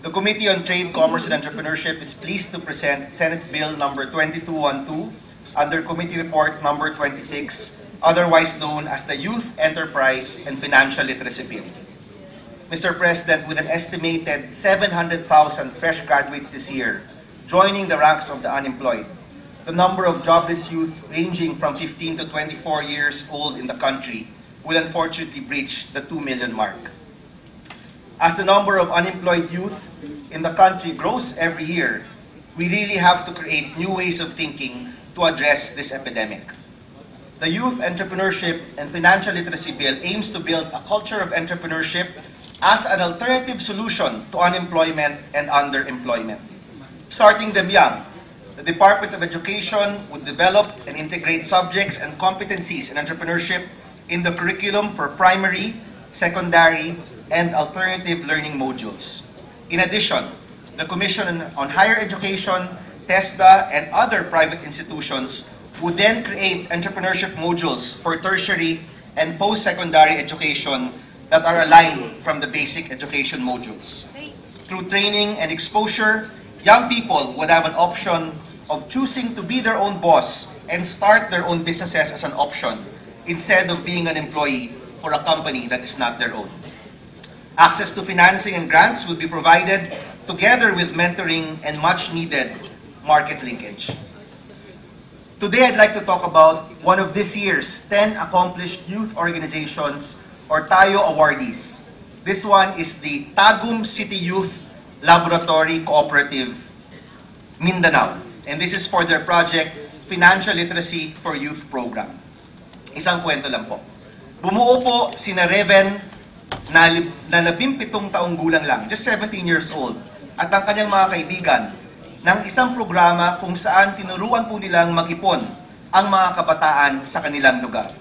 The Committee on Trade, Commerce, and Entrepreneurship is pleased to present Senate Bill number 2212 under Committee Report number 26, otherwise known as the Youth Enterprise and Financial Literacy Bill. Mr. President, with an estimated 700,000 fresh graduates this year joining the ranks of the unemployed, the number of jobless youth ranging from 15 to 24 years old in the country will unfortunately breach the 2 million mark. As the number of unemployed youth in the country grows every year, we really have to create new ways of thinking to address this epidemic. The Youth Entrepreneurship and Financial Literacy Bill aims to build a culture of entrepreneurship as an alternative solution to unemployment and underemployment. Starting them young, the Department of Education would develop and integrate subjects and competencies in entrepreneurship in the curriculum for primary, secondary, and alternative learning modules. In addition, the Commission on Higher Education, TESDA, and other private institutions would then create entrepreneurship modules for tertiary and post-secondary education that are aligned from the basic education modules. Through training and exposure, young people would have an option of choosing to be their own boss and start their own businesses as an option instead of being an employee for a company that is not their own. Access to financing and grants will be provided together with mentoring and much-needed market linkage. Today, I'd like to talk about one of this year's 10 accomplished youth organizations or TAYO awardees. This one is the Tagum City Youth Laboratory Cooperative, Mindanao. And this is for their project, Financial Literacy for Youth Program. Isang kwento lang po. Bumuo po sina Reven na 17 taong gulang lang, just 17 years old, at ang kanyang mga kaibigan, ng isang programa kung saan tinuruan po nilang mag-ipon ang mga kabataan sa kanilang lugar.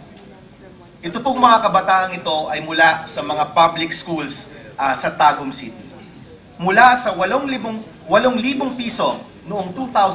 Ito pong mga kabataan ito ay mula sa mga public schools sa Tagum City. Mula sa 8,000 piso noong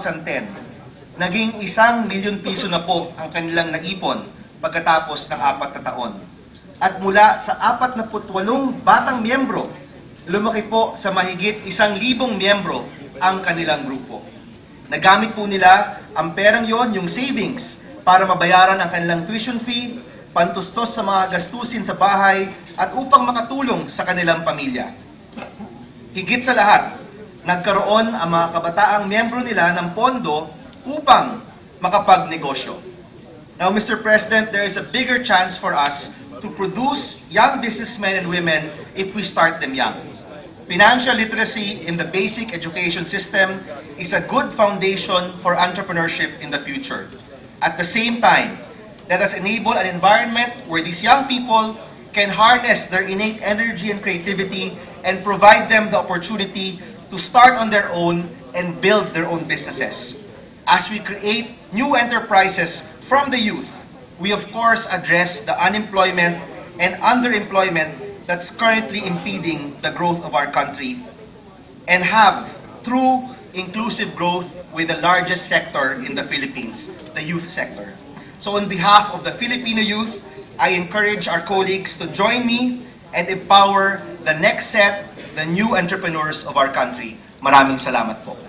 2010, naging 1 milyon piso na po ang kanilang naipon pagkatapos ng 4 na taon. At mula sa 48 batang miyembro, lumaki po sa mahigit 1,000 miyembro ang kanilang grupo. Nagamit po nila ang perang yon, yung savings, para mabayaran ang kanilang tuition fee, pantustos sa mga gastusin sa bahay, at upang makatulong sa kanilang pamilya. Higit sa lahat, nagkaroon ang mga kabataang miyembro nila ng pondo upang makapagnegosyo. Now, Mr. President, there is a bigger chance for us to produce young businessmen and women if we start them young. Financial literacy in the basic education system is a good foundation for entrepreneurship in the future. At the same time, let us enable an environment where these young people can harness their innate energy and creativity and provide them the opportunity to start on their own and build their own businesses. As we create new enterprises from the youth, we of course address the unemployment and underemployment that's currently impeding the growth of our country and have true inclusive growth with the largest sector in the Philippines, the youth sector. So on behalf of the Filipino youth, I encourage our colleagues to join me and empower the next set, the new entrepreneurs of our country. Maraming salamat po.